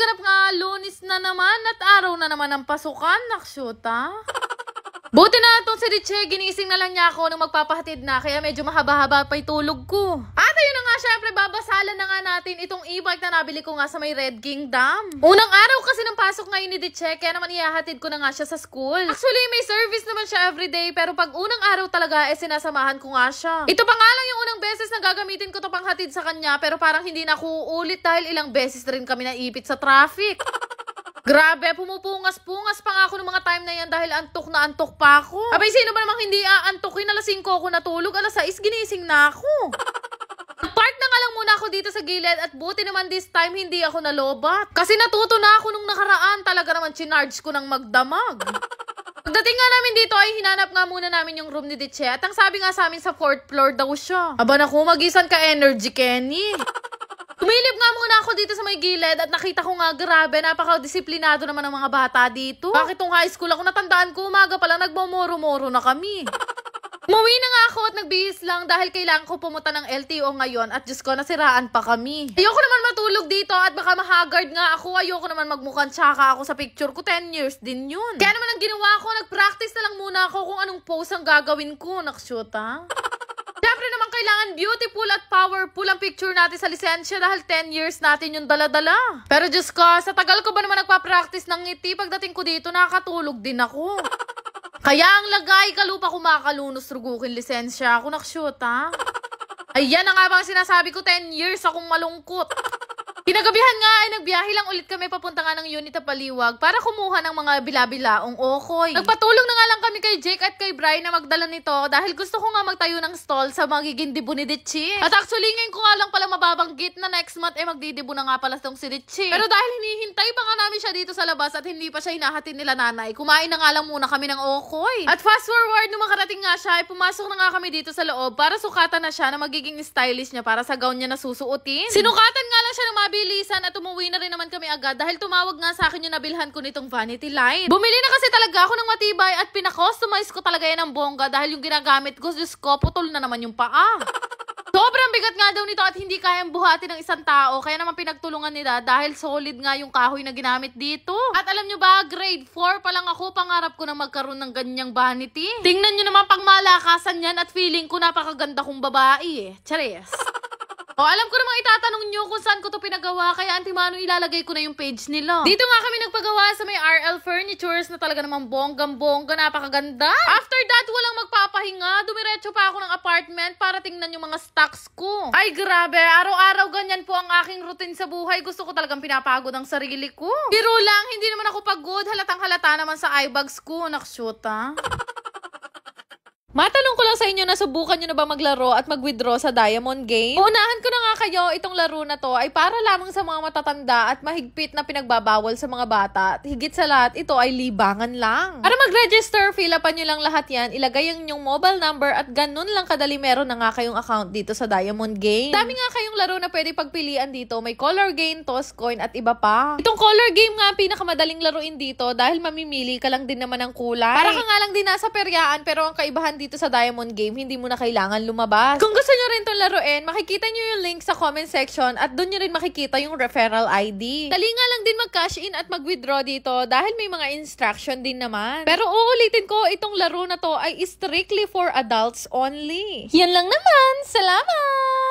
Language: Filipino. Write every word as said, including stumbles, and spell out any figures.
ganap nga, Lunes na naman at araw na naman ng pasukan, naksyuta. Buti na itong si Richie, ginising na lang niya ako nung magpapahatid na, kaya medyo mahaba-haba pa itulog ko. At ayun na nga, syempre, babasalan na nga natin itong e-bike na nabili ko nga sa may Red Kingdom. Unang araw kasi ng pasok ngayon ni Richie, kaya naman ihahatid ko na nga siya sa school. Actually, may service naman siya everyday, pero pag unang araw talaga, eh sinasamahan ko nga siya. Ito pa nga lang yung unang beses na gagamitin ko to pang hatid sa kanya, pero parang hindi na ako uulit dahil ilang beses rin kami naipit sa traffic. Grabe, pumupungas-pungas pa nga ako ng mga time na yan dahil antok na antok pa ako. Abay, sino ba namang hindi aantokin? Alas singko ako natulog, alas sais ginising na ako. Park na nga lang muna ako dito sa gilid at buti naman this time hindi ako nalobat. Kasi natuto na ako nung nakaraan, talaga naman chinarge ko ng magdamag. Pagdating nga namin dito ay hinanap nga muna namin yung room ni Diche at ang sabi nga sa amin sa fourth floor daw siya. Aba naku, magisan ka energy, Kenny. Tumilip nga muna ako dito sa may gilid at nakita ko nga grabe, napaka-disiplinado naman ng mga bata dito. Bakit tong high school ako natandaan ko, umaga pala nagmomoro-moro na kami. Umuwi na nga ako at nagbihis lang dahil kailangan ko pumunta ng L T O ngayon at Diyos ko, nasiraan pa kami. Ayoko naman matulog dito at baka mahagard nga ako. Ayoko naman magmukhang tsaka ako sa picture ko, ten years din yun. Kaya naman ang ginawa ko, nag-practice na lang muna ako kung anong pose ang gagawin ko. Nakshoot ha? Siyempre naman kailangan beautiful at powerful ang picture natin sa lisensya dahil ten years natin yung dala-dala. Pero Diyos ko, sa tagal ko ba naman nagpa-practice ng ngiti, pagdating ko dito nakakatulog din ako. Kaya ang lagay, kalupa kumakalunos rugukin lisensya ako, nakshoot ha? Ayan na nga bang sinasabi ko, ten years akong malungkot. Kinagabihan nga ay nagbiyahe lang ulit kami papunta nga ng unit na Paliwag para kumuha ng mga bila-bilaong okoy. Nagpatulong na nga lang kami kay Jake at kay Brian na magdala nito dahil gusto ko nga magtayo ng stall sa magiging dibo ni Dichi. At actually ngayon ko nga lang pala mababanggit na next month ay magdidibo na nga pala itong si Dichi. Pero dahil hinihintay pa nga namin siya dito sa labas at hindi pa siya hinahatid nila nanay, kumain na nga lang muna kami ng okoy. At fast forward, nung makarating nga siya, ay pumasok na nga kami dito sa loob para sukatan na siya na magiging stylish niya para sa gown niya na susuotin. Sinukatan nga lang siya ng mabi bilisan at umuwi na rin naman kami agad dahil tumawag nga sa akin yung nabilhan ko nitong vanity line. Bumili na kasi talaga ako ng matibay at pinakustomize ko talaga yan ng bongga dahil yung ginagamit ko, Diyos ko, putol na naman yung paa. Sobrang bigat nga daw nito at hindi kayang buhatin ng isang tao, kaya naman pinagtulungan nila dahil solid nga yung kahoy na ginamit dito. At alam nyo ba, grade four pa lang ako, pangarap ko na magkaroon ng ganyang vanity. Tingnan nyo naman pang malakasan yan at feeling ko napakaganda kong babae eh. Chares. O, alam ko namang itatanong nyo kung saan ko to pinagawa, kaya antimano ilalagay ko na yung page nila. Dito nga kami nagpagawa sa may R L Furnitures na talaga namang bonggang-bongga, napakaganda. After that, walang magpapahinga. Dumiretso pa ako ng apartment para tingnan yung mga stocks ko. Ay, grabe. Araw-araw ganyan po ang aking routine sa buhay. Gusto ko talagang pinapagod ang sarili ko. Biro lang, hindi naman ako pagod. Halatang halata naman sa eye bags ko. Nakshoot ha? Matanong ko lang sa inyo, nasubukan nyo na ba maglaro at mag-withdraw sa Diamond Game? Unahan ko na nga kayo, itong laro na to ay para lamang sa mga matatanda at mahigpit na pinagbabawal sa mga bata. At higit sa lahat, ito ay libangan lang. Para mag-register, fill upan nyo lang lahat yan, ilagay yung inyong mobile number at ganun lang kadali meron na nga kayong account dito sa Diamond Game. Dami nga kayong laro na pwede pagpilian dito. May color game, toss coin at iba pa. Itong color game nga pinakamadaling laruin dito dahil mamimili ka lang din naman ng kulay. Para ka nga lang din nasa peryaan pero ang kaibahan dito dito sa Diamond Game, hindi mo na kailangan lumabas. Kung gusto nyo rin itong laruin, makikita nyo yung link sa comment section at doon nyo rin makikita yung referral I D. Dali nga lang din mag-cash in at mag-withdraw dito dahil may mga instruction din naman. Pero uulitin ko, itong laro na to ay strictly for adults only. Yan lang naman. Salamat!